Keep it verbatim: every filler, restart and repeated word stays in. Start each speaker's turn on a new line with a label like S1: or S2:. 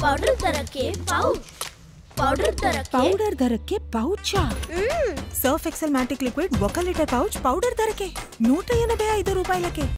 S1: powder ధరకే pouch powder ధరకే
S2: powder ధరకే పౌచా సర్ఫ్ ఎక్సెల్ మ్యాటిక్ లిక్విడ్ ఒక లీటర్ పౌచ్ పౌడర్ ధరకే నూట ఎనభై ఐదు రూపాయలకే